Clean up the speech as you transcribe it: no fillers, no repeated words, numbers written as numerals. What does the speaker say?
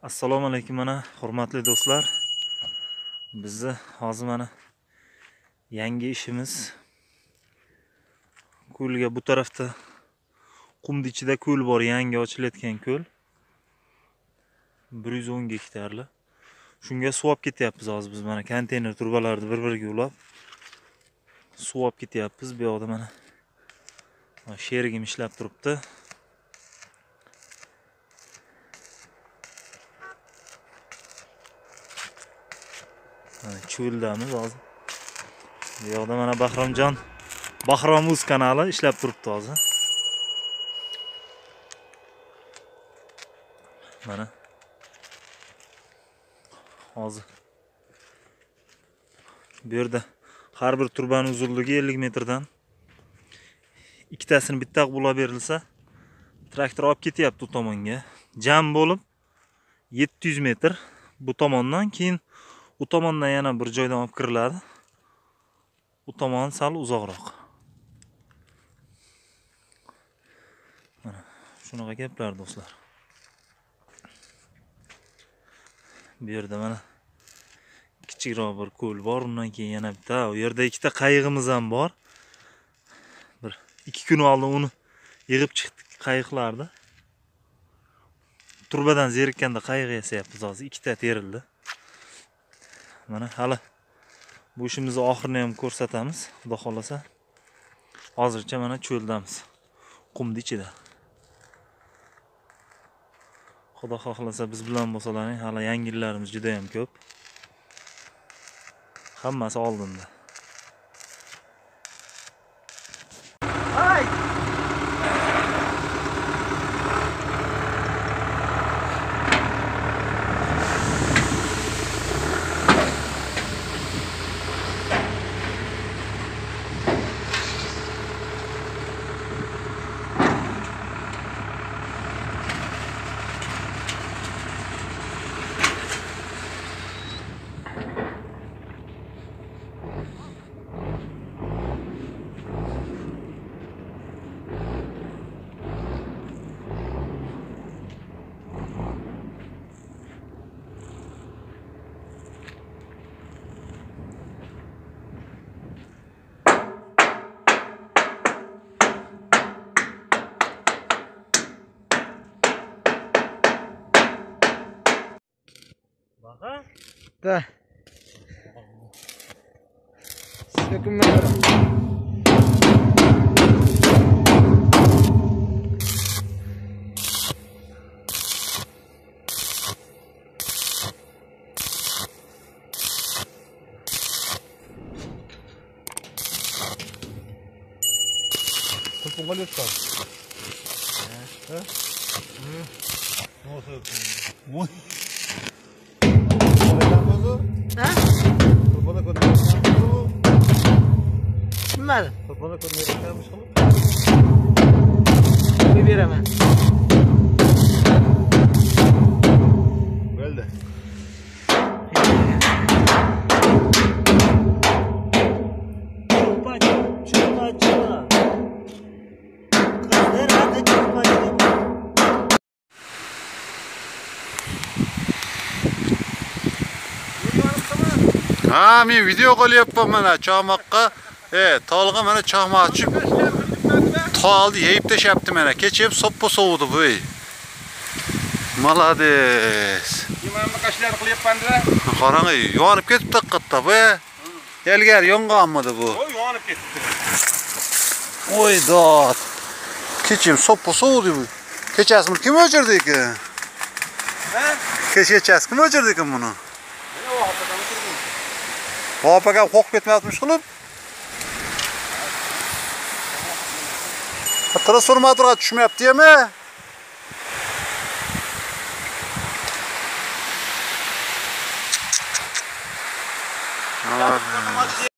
Assalomu alaykum, mana hurmatli do'stlar. Bizni hozir mana yangi ishimiz ko'lga bu tarafda qumni ichida ko'l bor, yangi ochilayotgan ko'l. 110 gektarli. Shunga suv olib ketyapmiz hozir biz, mana konteyner turbalarni bir-biriga ulab suv olib ketyapmiz. Bu yoqda mana sherigim ishlab turibdi. Cho'ldamiz hozir. Bu yoqda mana Bahromuz kanali ishlab turibdi hozir. Mana hozir bu yerda har bir turbaning uzunligi 50 metrdan ikkitasini bitta qilib berilsa, traktor olib ketyapti u tomonga. Jam bo'lib 700 metr bu tomondan, keyin u tomondan yana bir joydan olib kiriladi. U tomon sal uzoqroq. Mana shunaqa gaplar do'stlar. Bu yerda mana kichikroq bir ko'l bor, undan keyin yana bitta, u yerda ikkita qayig'imiz ham bor. Bir 2 kun oldin uni yig'ib chiqdik qayiqlarda. Turbadan zerikkanda qayiq yasayapmiz hozir, ikkita terildi. Mana hali bu ishimizni oxirini ham ko'rsatamiz, xudo xolasa. Hozircha mana cho'ldamiz, qumni ichida. Xudo xohlasa biz bilan bo'lsalaring, hali yangiliklarimiz juda ham ko'p. Hammasi oldinda. Baha? Da. Sökünmeler. Kurtulma lütfen. Ha? Nasıl yapıyorsun? Ha? Kurbanı koyuyorsun. Bilmedim. Kurbanı koyuyorsun. Bir veremem. Böyle. Ha, men video qo'lyapman mana cho'moqqa. Tolga mana cho'moq ochib tolni yeyib tashlabdi mana. Kechib soppa sovudi bu. Malades. Nimani qashlar qilyapman-da? Qarang, yonib ketibdi qatta bu. Ilgari yonganmidi bu? Voy, yonib ketdi. Voy dod. Kechib soppa sovudi bu. Kechasini kim o'chirdi ekan? Ha? Kechasi kim o'chirdi ekan buni? Mana o haqida o'tirdim. Hop aka qo'q ketmayapmish qilib. Transformatorga tushmayapti-mi?